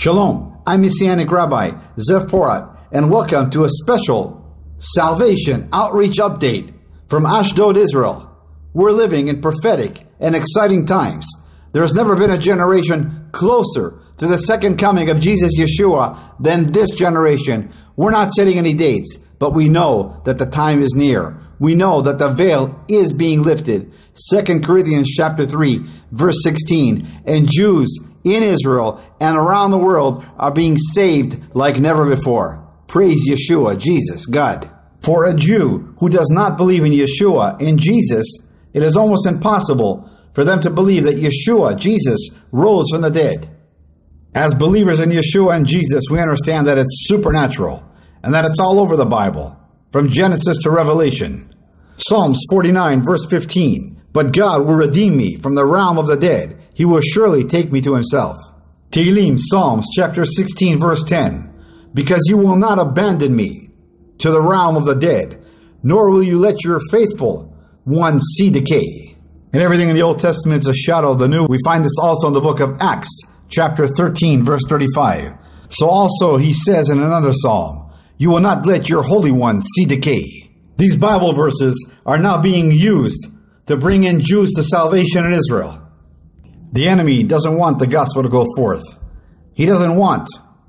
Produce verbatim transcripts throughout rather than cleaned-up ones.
Shalom, I'm Messianic Rabbi Zev Porat, and welcome to a special Salvation Outreach Update from Ashdod, Israel. We're living in prophetic and exciting times. There has never been a generation closer to the second coming of Jesus Yeshua than this generation. We're not setting any dates, but we know that the time is near. We know that the veil is being lifted. Second Corinthians chapter three, verse sixteen, and Jews in Israel and around the world are being saved like never before. Praise Yeshua, Jesus, God. For a Jew who does not believe in Yeshua, in Jesus, it is almost impossible for them to believe that Yeshua, Jesus, rose from the dead. As believers in Yeshua and Jesus, we understand that it's supernatural and that it's all over the Bible, from Genesis to Revelation. Psalms forty-nine, verse fifteen, but God will redeem me from the realm of the dead. He will surely take me to himself. Tehillim, Psalms chapter sixteen, verse ten, because you will not abandon me to the realm of the dead, nor will you let your faithful one see decay. And everything in the Old Testament is a shadow of the New. We find this also in the book of Acts, chapter thirteen, verse thirty-five. So also he says in another psalm, you will not let your Holy One see decay. These Bible verses are now being used to bring in Jews to salvation in Israel. The enemy doesn't want the gospel to go forth. He doesn't want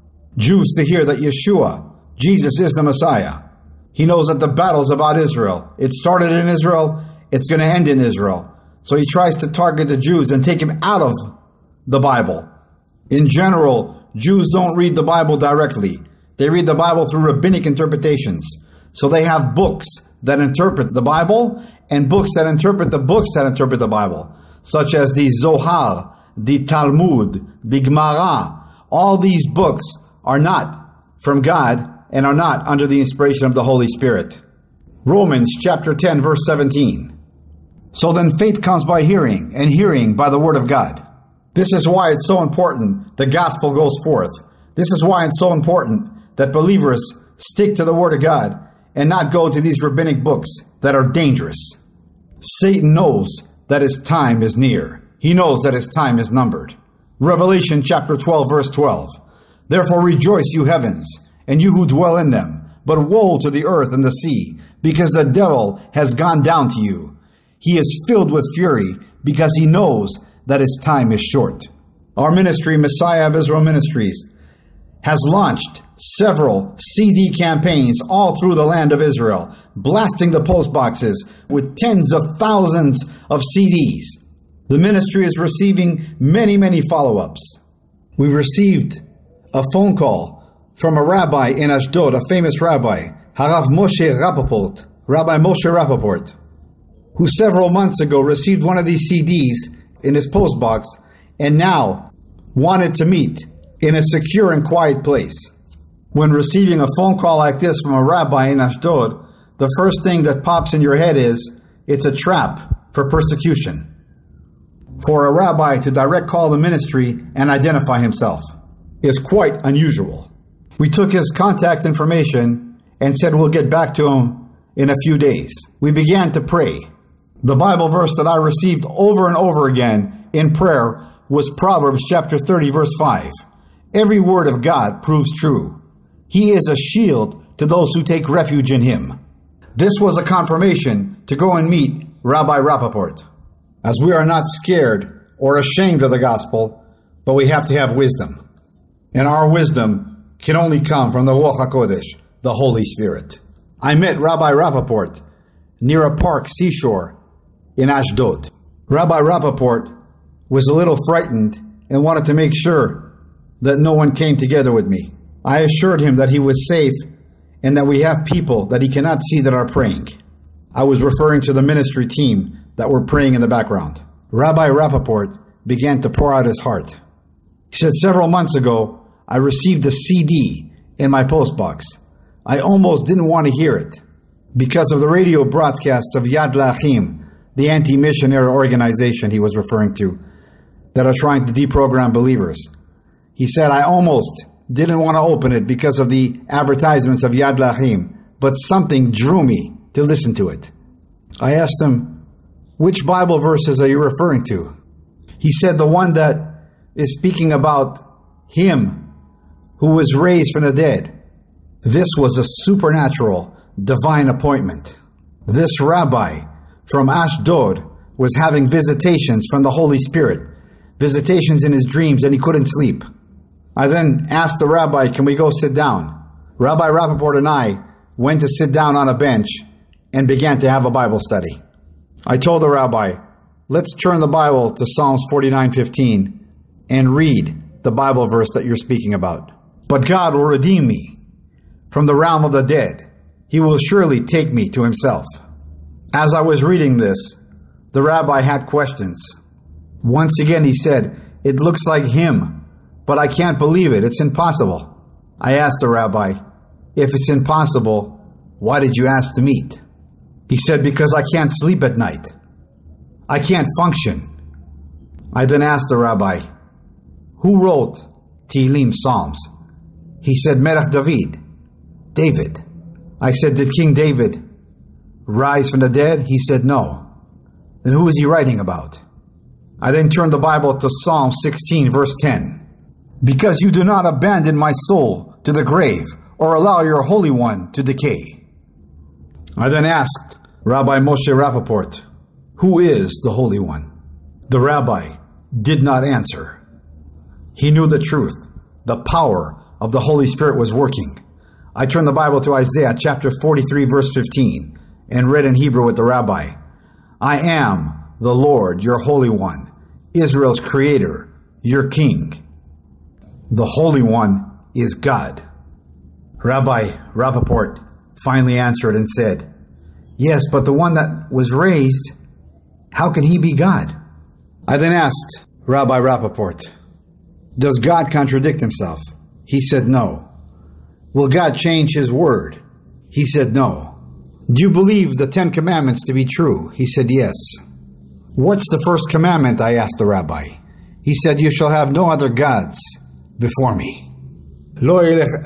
Jews to hear that Yeshua, Jesus, is the Messiah. He knows that the battle's about Israel. It started in Israel. It's going to end in Israel. So he tries to target the Jews and take them out of the Bible. In general, Jews don't read the Bible directly. They read the Bible through rabbinic interpretations. So they have books that interpret the Bible and books that interpret the books that interpret the Bible, such as the Zohar, the Talmud, the Gemara. All these books are not from God and are not under the inspiration of the Holy Spirit. Romans chapter ten, verse seventeen. So then faith comes by hearing, and hearing by the word of God. This is why it's so important the gospel goes forth. This is why it's so important that believers stick to the word of God and not go to these rabbinic books that are dangerous. Satan knows that his time is near. He knows that his time is numbered. Revelation chapter twelve, verse twelve. Therefore rejoice, you heavens, and you who dwell in them. But woe to the earth and the sea, because the devil has gone down to you. He is filled with fury, because he knows that his time is short. Our ministry, Messiah of Israel Ministries, has launched several C D campaigns all through the land of Israel, blasting the post boxes with tens of thousands of C Ds. The ministry is receiving many, many follow-ups. We received a phone call from a rabbi in Ashdod, a famous rabbi, Harav Moshe Rappaport, Rabbi Moshe Rappaport, who several months ago received one of these C Ds in his post box and now wanted to meet in a secure and quiet place. When receiving a phone call like this from a rabbi in Ashdod, the first thing that pops in your head is, it's a trap for persecution. For a rabbi to direct call the ministry and identify himself is quite unusual. We took his contact information and said we'll get back to him in a few days. We began to pray. The Bible verse that I received over and over again in prayer was Proverbs chapter thirty, verse five. Every word of God proves true. He is a shield to those who take refuge in him. This was a confirmation to go and meet Rabbi Rappaport, as we are not scared or ashamed of the gospel, but we have to have wisdom. And our wisdom can only come from the Ruach HaKodesh, the Holy Spirit. I met Rabbi Rappaport near a park seashore in Ashdod. Rabbi Rappaport was a little frightened and wanted to make sure that no one came together with me. I assured him that he was safe and that we have people that he cannot see that are praying. I was referring to the ministry team that were praying in the background. Rabbi Rappaport began to pour out his heart. He said, several months ago, I received a C D in my postbox. I almost didn't want to hear it because of the radio broadcasts of Yad L'Achim, the anti-missionary organization he was referring to, that are trying to deprogram believers. He said, I almost didn't want to open it because of the advertisements of Yad L'Achim, but something drew me to listen to it. I asked him, which Bible verses are you referring to? He said the one that is speaking about him who was raised from the dead. This was a supernatural, divine appointment. This rabbi from Ashdod was having visitations from the Holy Spirit, visitations in his dreams, and he couldn't sleep. I then asked the rabbi, can we go sit down? Rabbi Rappaport and I went to sit down on a bench and began to have a Bible study. I told the rabbi, let's turn the Bible to Psalms forty-nine fifteen and read the Bible verse that you're speaking about. But God will redeem me from the realm of the dead. He will surely take me to himself. As I was reading this, the rabbi had questions. Once again, he said, it looks like him, but I can't believe it. It's impossible. I asked the rabbi, if it's impossible, why did you ask to meet? He said, because I can't sleep at night. I can't function. I then asked the rabbi, who wrote Tehillim Psalms? He said, Melech David, David. I said, did King David rise from the dead? He said, no. Then who is he writing about? I then turned the Bible to Psalm sixteen, verse ten. Because you do not abandon my soul to the grave or allow your Holy One to decay. I then asked Rabbi Moshe Rappaport, who is the Holy One? The rabbi did not answer. He knew the truth. The power of the Holy Spirit was working. I turned the Bible to Isaiah chapter forty-three, verse fifteen, and read in Hebrew with the rabbi, I am the Lord, your Holy One, Israel's Creator, your King. The Holy One is God. Rabbi Rappaport finally answered and said, yes, but the one that was raised, how can he be God? I then asked Rabbi Rappaport, does God contradict himself? He said no. Will God change his word? He said no. Do you believe the Ten Commandments to be true? He said yes. What's the first commandment? I asked the rabbi. He said, you shall have no other gods before me. So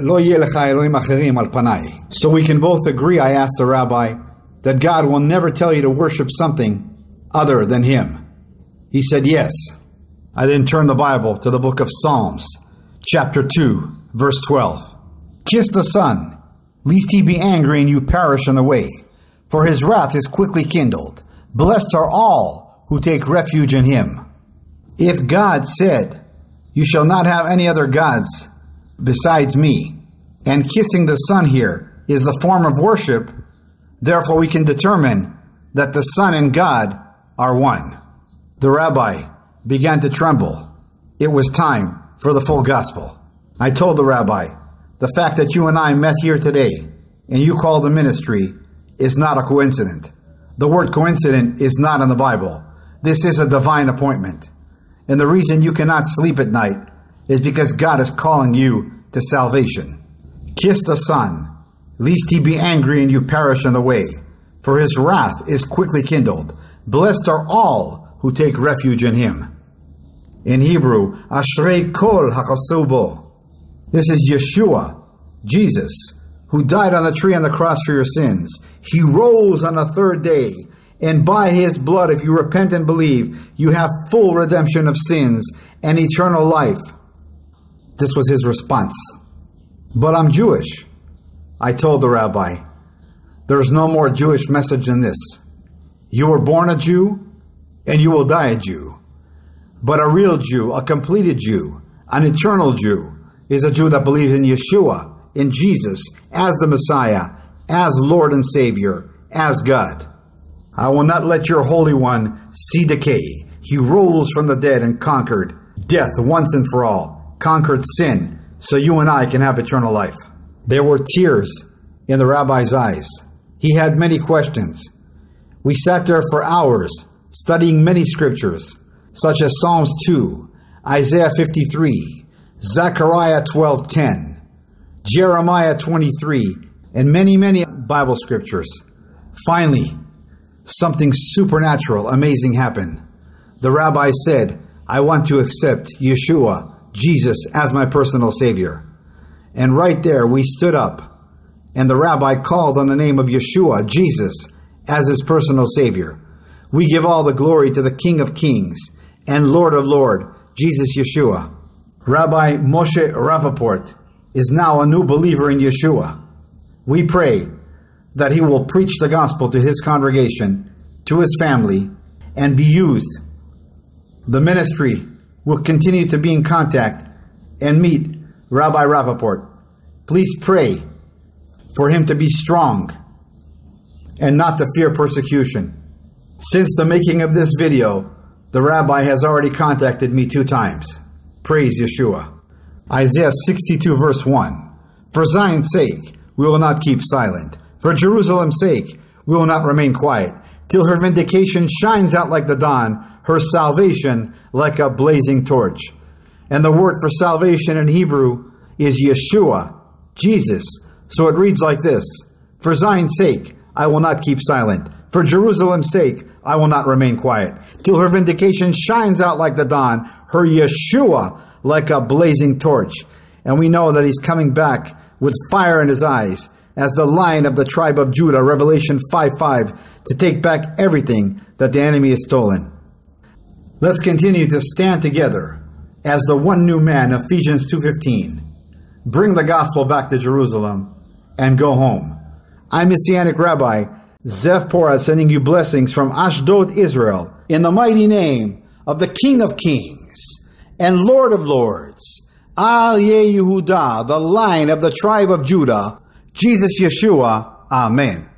we can both agree, I asked the rabbi, that God will never tell you to worship something other than him. He said yes. I then turned the Bible to the book of Psalms, chapter two, verse twelve. Kiss the Son, lest he be angry and you perish on the way, for his wrath is quickly kindled. Blessed are all who take refuge in him. If God said, you shall not have any other gods besides me, and kissing the Son here is a form of worship, therefore we can determine that the Son and God are one. The rabbi began to tremble. It was time for the full gospel. I told the rabbi, the fact that you and I met here today, and you call the ministry, is not a coincidence. The word coincident is not in the Bible. This is a divine appointment. And the reason you cannot sleep at night is because God is calling you to salvation. Kiss the Son, lest he be angry and you perish on the way, for his wrath is quickly kindled. Blessed are all who take refuge in him. In Hebrew, Ashrei kol hachasu bo. This is Yeshua, Jesus, who died on the tree on the cross for your sins. He rose on the third day, and by his blood, if you repent and believe, you have full redemption of sins and eternal life. This was his response. But I'm Jewish. I told the rabbi, there's no more Jewish message than this. You were born a Jew, and you will die a Jew. But a real Jew, a completed Jew, an eternal Jew, is a Jew that believes in Yeshua, in Jesus, as the Messiah, as Lord and Savior, as God. I will not let your Holy One see decay. He rose from the dead and conquered death once and for all, conquered sin, so you and I can have eternal life. There were tears in the rabbi's eyes. He had many questions. We sat there for hours, studying many scriptures, such as Psalms two, Isaiah fifty-three, Zechariah twelve ten, Jeremiah twenty-three, and many, many Bible scriptures. Finally, something supernatural, amazing happened. The rabbi said, I want to accept Yeshua, Jesus, as my personal Savior. And right there, we stood up, and the rabbi called on the name of Yeshua, Jesus, as his personal Savior. We give all the glory to the King of Kings and Lord of Lords, Jesus Yeshua. Rabbi Moshe Rappaport is now a new believer in Yeshua. We pray that he will preach the gospel to his congregation, to his family, and be used. The ministry will continue to be in contact and meet Rabbi Rappaport. Please pray for him to be strong and not to fear persecution. Since the making of this video, the rabbi has already contacted me two times. Praise Yeshua. Isaiah sixty-two verse one. For Zion's sake, we will not keep silent. For Jerusalem's sake, we will not remain quiet, till her vindication shines out like the dawn, her salvation like a blazing torch. And the word for salvation in Hebrew is Yeshua, Jesus. So it reads like this: For Zion's sake, I will not keep silent. For Jerusalem's sake, I will not remain quiet, till her vindication shines out like the dawn, her Yeshua like a blazing torch. And we know that he's coming back with fire in his eyes as the Lion of the tribe of Judah, Revelation five five, to take back everything that the enemy has stolen. Let's continue to stand together as the one new man, Ephesians two fifteen. Bring the gospel back to Jerusalem and go home. I'm Messianic Rabbi Zev Porat, sending you blessings from Ashdod, Israel, in the mighty name of the King of Kings and Lord of Lords, Al Yehudah, the Lion of the tribe of Judah, Jesus Yeshua. Amen.